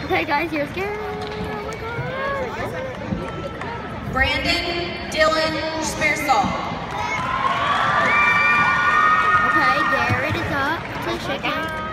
Okay, guys, here's Garrett. Oh my God. Brandon Dylan Spearsall. Okay, Garrett is up to the chicken.